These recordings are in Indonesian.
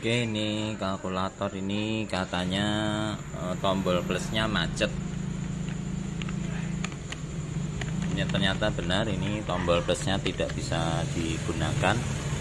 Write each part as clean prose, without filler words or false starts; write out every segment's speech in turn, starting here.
Oke, ini kalkulator ini katanya tombol plusnya macet. Ini ternyata benar, ini tombol plusnya tidak bisa digunakan.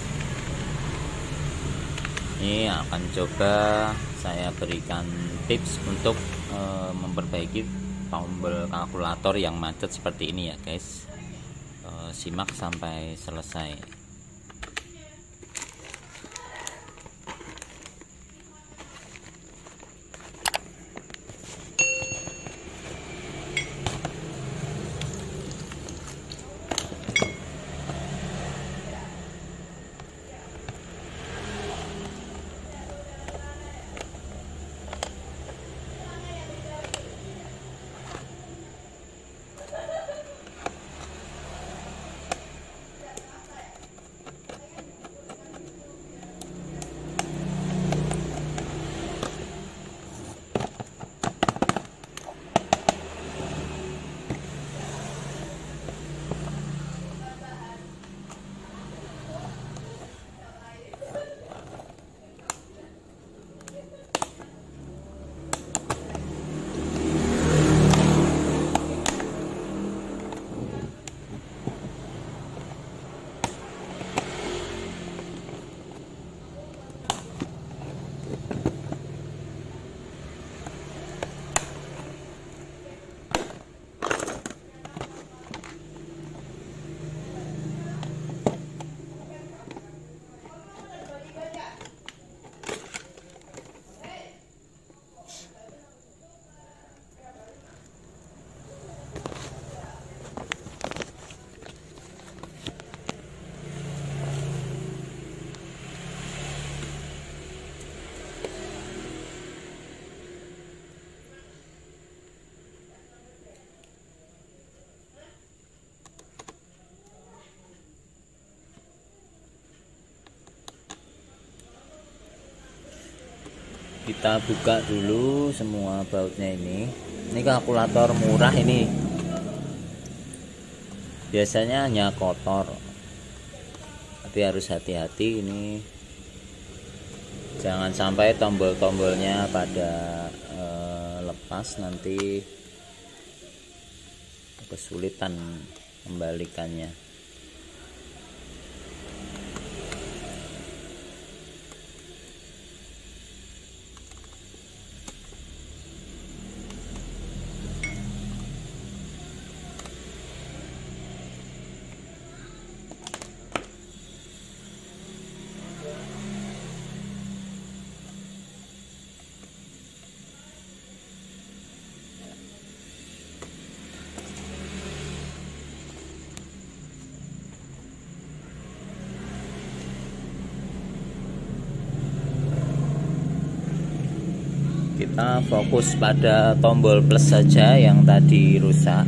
Ini akan coba saya berikan tips untuk memperbaiki tombol kalkulator yang macet seperti ini ya guys. Simak sampai selesai. Kita buka dulu semua bautnya ini. Ini kalkulator murah ini. Biasanya hanya kotor. Tapi harus hati-hati ini. Jangan sampai tombol-tombolnya pada lepas, nanti kesulitan kembalikannya. Kita fokus pada tombol plus saja yang tadi rusak.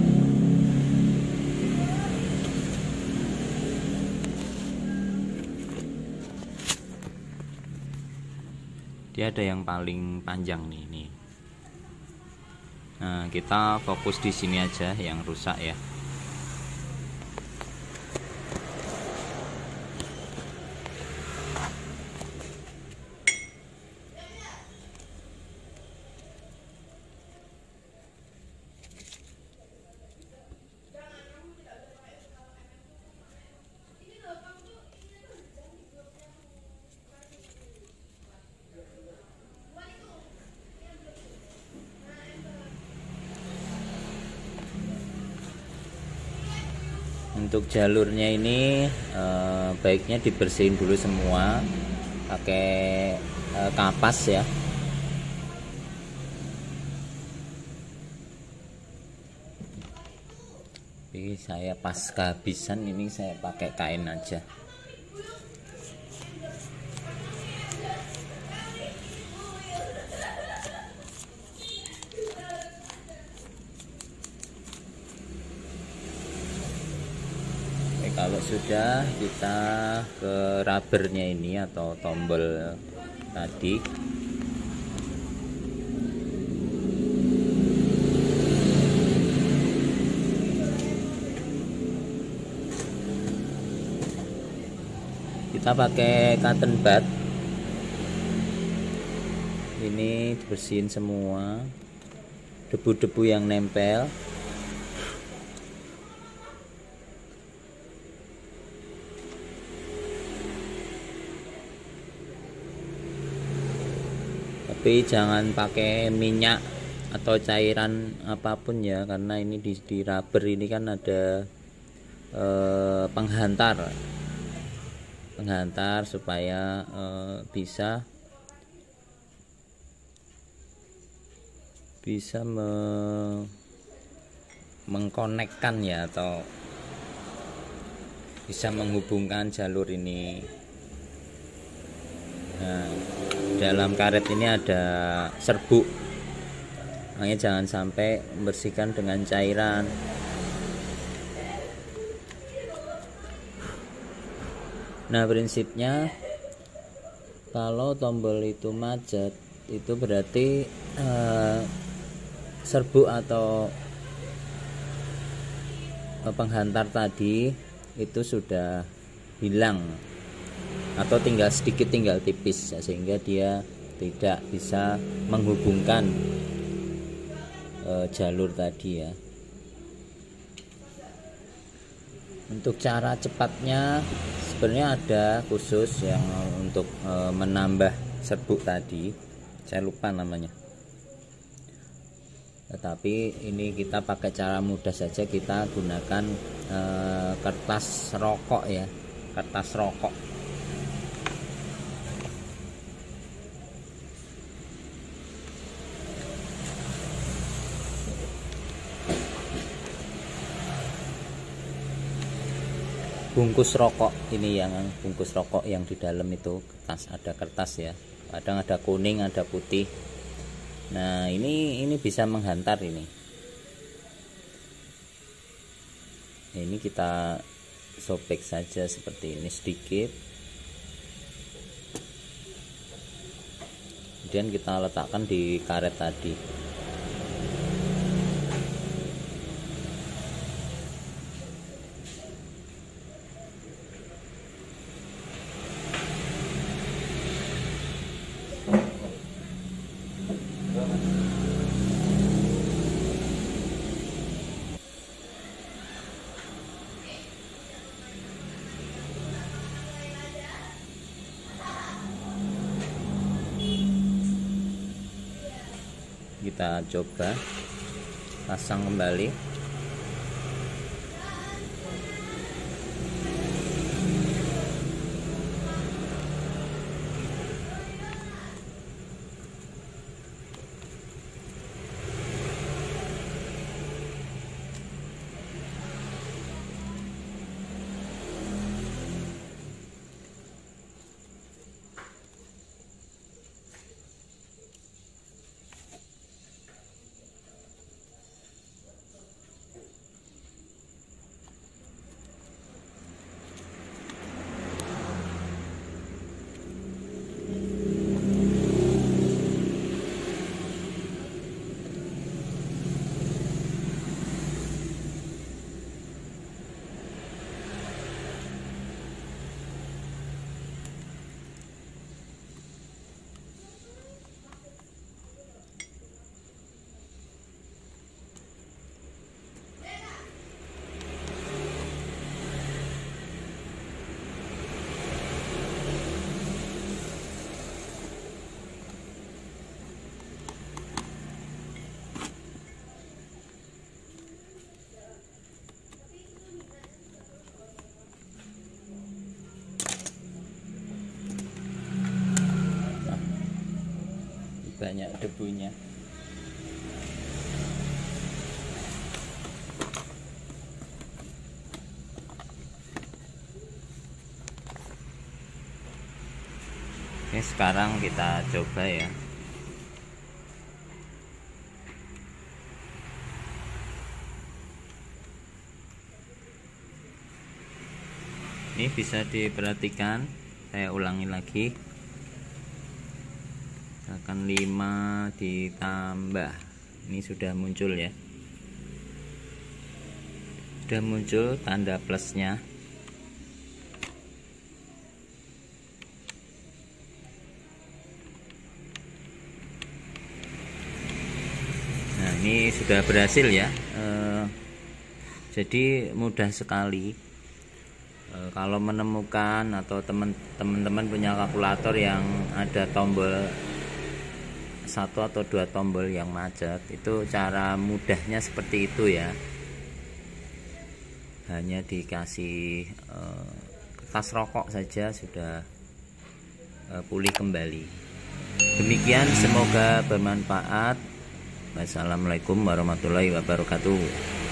Dia ada yang paling panjang nih. Nah, kita fokus di sini aja yang rusak ya. Untuk jalurnya ini baiknya dibersihin dulu semua pakai kapas ya. Tapi saya pas kehabisan ini, saya pakai kain aja. Kalau sudah, kita ke rubbernya ini atau tombol tadi. Kita pakai cotton bud. ini dibersihin semua debu-debu yang nempel. Tapi jangan pakai minyak atau cairan apapun ya, karena ini di rubber ini kan ada penghantar supaya bisa mengkonekkan ya, atau bisa menghubungkan jalur ini. Nah, dalam karet ini ada serbuk, makanya jangan sampai membersihkan dengan cairan. Nah, prinsipnya kalau tombol itu macet, itu berarti serbuk atau penghantar tadi itu sudah hilang, atau tinggal sedikit, tinggal tipis, sehingga dia tidak bisa menghubungkan jalur tadi ya. Untuk cara cepatnya sebenarnya ada khusus yang untuk menambah serbuk tadi, saya lupa namanya. Tetapi ini kita pakai cara mudah saja, kita gunakan kertas rokok ya, kertas rokok. Bungkus rokok ini, yang bungkus rokok yang di dalam itu kertas, ada kertas ya, kadang ada kuning, ada putih. Nah, ini bisa menghantar ini. Ini kita sobek saja seperti ini sedikit, kemudian kita letakkan di karet tadi. Kita coba pasang kembali. Banyak debunya. Oke, sekarang kita coba ya. Ini bisa diperhatikan, saya ulangi lagi. Akan 5 ditambah, ini sudah muncul ya, sudah muncul tanda plusnya. ini sudah berhasil ya. Jadi mudah sekali kalau menemukan atau teman-teman punya kalkulator yang ada tombol 1 atau 2 tombol yang macet, itu cara mudahnya seperti itu ya. Hanya dikasih kertas rokok saja sudah pulih kembali. Demikian, semoga bermanfaat. Wassalamualaikum warahmatullahi wabarakatuh.